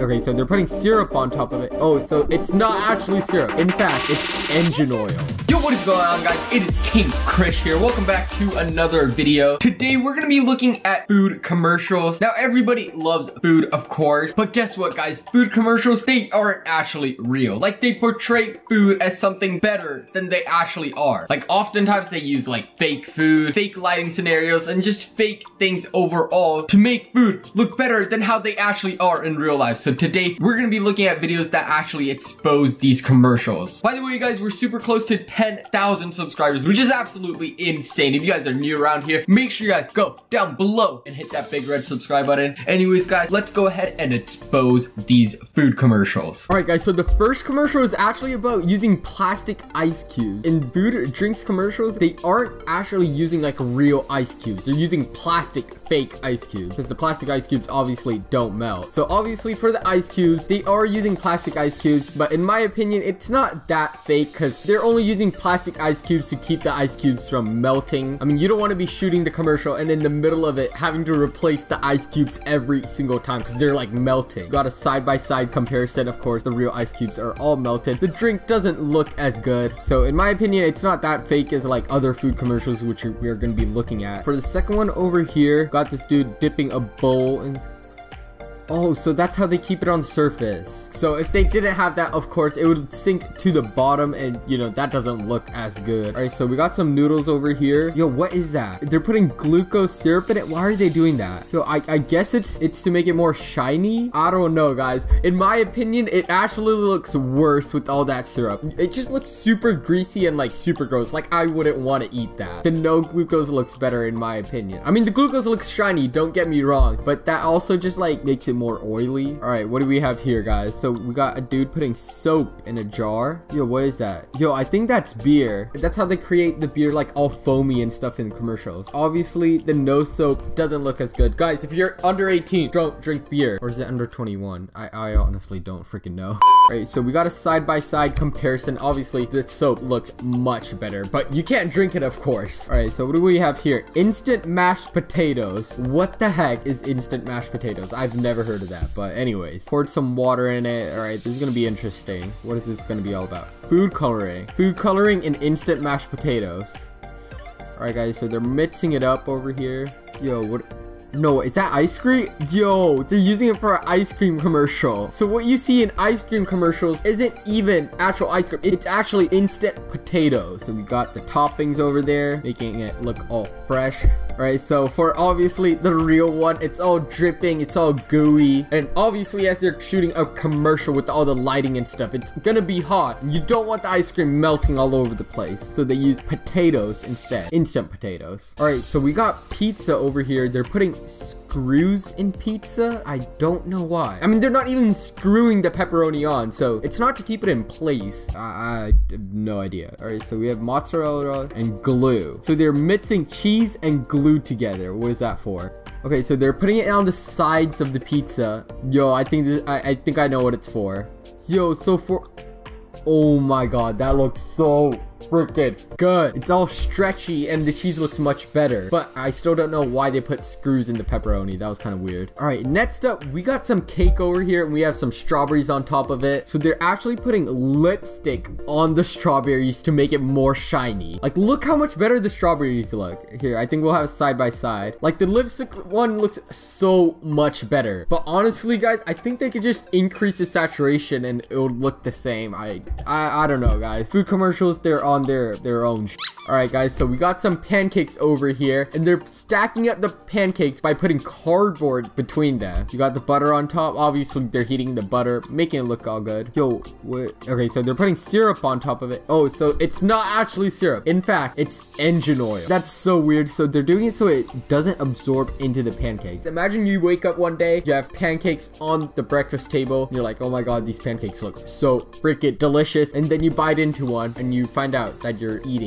Okay, so they're putting syrup on top of it. Oh, so it's not actually syrup. In fact, it's engine oil. Yo, what is going on, guys? It is King Chris here. Welcome back to another video. Today, we're gonna be looking at food commercials. Now, everybody loves food, of course, but guess what, guys? Food commercials, they aren't actually real. Like, they portray food as something better than they actually are. Like, oftentimes they use, like, fake food, fake lighting scenarios, and just fake things overall to make food look better than how they actually are in real life. So today, we're gonna be looking at videos that actually expose these commercials. By the way, you guys, we're super close to 10,000 subscribers, which is absolutely insane. If you guys are new around here, make sure you guys go down below and hit that big red subscribe button. Anyways, guys, let's go ahead and expose these food commercials. All right, guys, so the first commercial is actually about using plastic ice cubes. In food drinks commercials, they aren't actually using like real ice cubes. They're using plastic fake ice cubes because the plastic ice cubes obviously don't melt. So obviously for the ice cubes, they are using plastic ice cubes, but in my opinion, it's not that fake because they're only using plastic ice cubes to keep the ice cubes from melting. I mean, you don't want to be shooting the commercial and in the middle of it having to replace the ice cubes every single time because they're like melting. Got a side-by-side comparison. Of course, the real ice cubes are all melted. The drink doesn't look as good. So in my opinion, it's not that fake as like other food commercials, which we are going to be looking at. For the second one over here, got this dude dipping a bowl in. Oh, so that's how they keep it on the surface. So if they didn't have that, of course, it would sink to the bottom and, you know, that doesn't look as good. All right, so we got some noodles over here. Yo, what is that? They're putting glucose syrup in it. Why are they doing that? Yo, I guess it's to make it more shiny. I don't know, guys. In my opinion, it actually looks worse with all that syrup. It just looks super greasy and like super gross. Like I wouldn't want to eat that. The no glucose looks better in my opinion. I mean, the glucose looks shiny, don't get me wrong, but that also just like makes it more oily. All right, what do we have here, guys? So we got a dude putting soap in a jar. Yo, what is that? Yo, I think that's beer. That's how they create the beer like all foamy and stuff in the commercials. Obviously, the no soap doesn't look as good. Guys, if you're under 18, don't drink beer. Or is it under 21? I honestly don't freaking know. All right, so we got a side-by-side comparison. Obviously, the soap looks much better, but you can't drink it, of course. All right, so what do we have here? Instant mashed potatoes. What the heck is instant mashed potatoes? I've never heard of that. But anyways, poured some water in it. All right, this is gonna be interesting. What is this gonna be all about? Food coloring in instant mashed potatoes. All right, guys, so they're mixing it up over here. Yo, what? No, is that ice cream? Yo, they're using it for an ice cream commercial. So what you see in ice cream commercials isn't even actual ice cream. It's actually instant potatoes. So we got the toppings over there, making it look all fresh. All right, so for obviously the real one, it's all dripping, it's all gooey. And obviously as they're shooting a commercial with all the lighting and stuff, it's gonna be hot. You don't want the ice cream melting all over the place. So they use potatoes instead, instant potatoes. All right, so we got pizza over here. They're putting screws in pizza. I don't know why. I mean, they're not even screwing the pepperoni on, so it's not to keep it in place. I have no idea. All right, so we have mozzarella and glue. So they're mixing cheese and glue together. What is that for? Okay, so they're putting it on the sides of the pizza. Yo, I think I know what it's for. Yo, so for, oh my god, that looks so freaking good. It's all stretchy and the cheese looks much better, but I still don't know why they put screws in the pepperoni. That was kind of weird. All right, next up, we got some cake over here and we have some strawberries on top of it. So they're actually putting lipstick on the strawberries to make it more shiny. Like, look how much better the strawberries look. Here, I think we'll have side by side. Like, the lipstick one looks so much better, but honestly, guys, I think they could just increase the saturation and it would look the same. I don't know, guys. Food commercials, they're on their own. All right, guys, so we got some pancakes over here and they're stacking up the pancakes by putting cardboard between them. You got the butter on top. Obviously they're heating the butter, making it look all good. Yo, what? Okay, so they're putting syrup on top of it. Oh, so it's not actually syrup. In fact, it's engine oil. That's so weird. So they're doing it so it doesn't absorb into the pancakes. Imagine you wake up one day, you have pancakes on the breakfast table, and you're like, oh my god, these pancakes look so freaking delicious, and then you bite into one and you find out that you're eating engine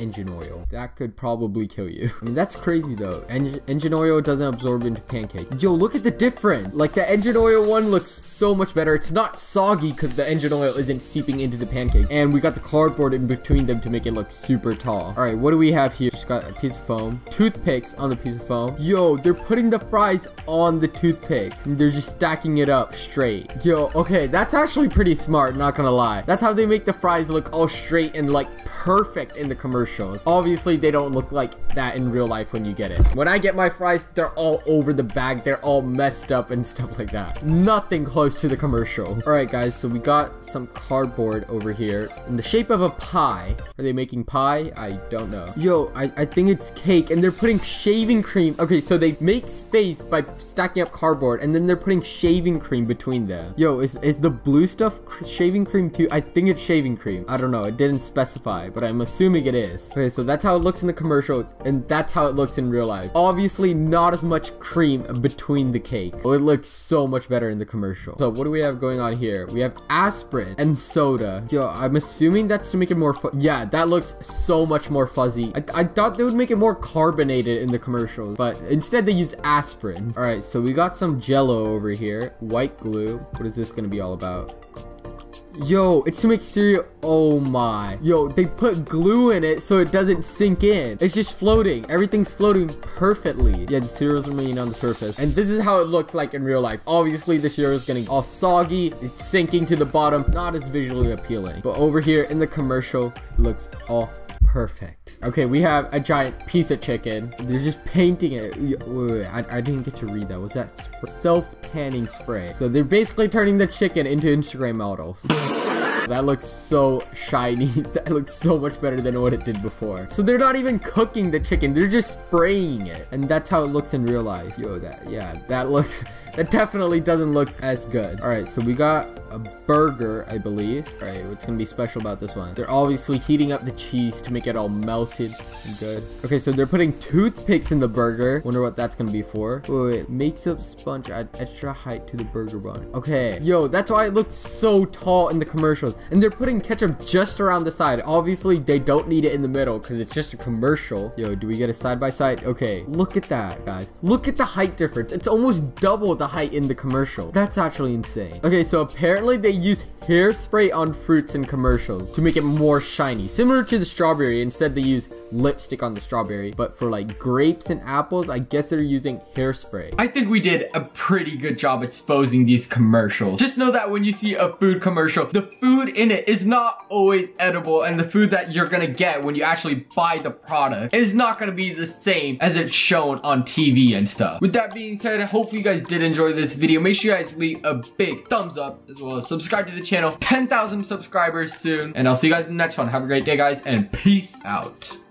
engine oil. That could probably kill you. I mean, that's crazy though. Engine oil doesn't absorb into pancake. Yo, look at the difference. Like the engine oil one looks so much better. It's not soggy because the engine oil isn't seeping into the pancake. And we got the cardboard in between them to make it look super tall. All right, what do we have here? Just got a piece of foam, toothpicks on the piece of foam. Yo, they're putting the fries on the toothpicks and they're just stacking it up straight. Yo, okay, that's actually pretty smart, not gonna lie. That's how they make the fries look all straight and like perfect in the commercials. Obviously, they don't look like that in real life when you get it. When I get my fries, they're all over the bag. They're all messed up and stuff like that. Nothing close to the commercial. All right, guys, so we got some cardboard over here in the shape of a pie. Are they making pie? I don't know. Yo, I think it's cake and they're putting shaving cream. Okay, so they make space by stacking up cardboard and then they're putting shaving cream between them. Yo, is the blue stuff shaving cream too? I think it's shaving cream. I don't know. It didn't specify, but I'm assuming it is. Okay, so that's how it looks in the commercial and that's how it looks in real life. Obviously, not as much cream between the cake. Well, it looks so much better in the commercial. So what do we have going on here? We have aspirin and soda. Yo, I'm assuming that's to make it more yeah, that looks so much more fuzzy. I thought they would make it more carbonated in the commercials, but instead they use aspirin. All right, so we got some Jello over here. White glue. What is this gonna be all about? Yo, it's to make cereal. Oh my. Yo, they put glue in it so it doesn't sink in. It's just floating. Everything's floating perfectly. Yeah, the cereal's remaining on the surface. And this is how it looks like in real life. Obviously, the cereal's getting all soggy. It's sinking to the bottom. Not as visually appealing. But over here in the commercial, it looks all perfect. Okay, we have a giant piece of chicken. They're just painting it. Wait, I didn't get to read that. Was that self-panning spray? So they're basically turning the chicken into Instagram models. That looks so shiny. That looks so much better than what it did before. So they're not even cooking the chicken. They're just spraying it. And that's how it looks in real life. Yo, that definitely doesn't look as good. All right, so we got a burger, I believe. All right, what's gonna be special about this one? They're obviously heating up the cheese to make it all melted and good. Okay, so they're putting toothpicks in the burger. Wonder what that's gonna be for. Wait, makes up sponge, add extra height to the burger bun. Okay, yo, that's why it looks so tall in the commercials. And they're putting ketchup just around the side. Obviously, they don't need it in the middle because it's just a commercial. Yo, do we get a side-by-side? Okay, look at that, guys. Look at the height difference. It's almost double the height in the commercial. That's actually insane. Okay, so apparently they use hairspray on fruits in commercials to make it more shiny. Similar to the strawberry. Instead, they use lipstick on the strawberry. But for like grapes and apples, I guess they're using hairspray. I think we did a pretty good job exposing these commercials. Just know that when you see a food commercial, the food in it is not always edible, and the food that you're gonna get when you actually buy the product is not gonna be the same as it's shown on TV and stuff. With that being said, hopefully you guys did enjoy this video. Make sure you guys leave a big thumbs up as well as subscribe to the channel. 10,000 subscribers soon, and I'll see you guys in the next one. Have a great day, guys, and peace out.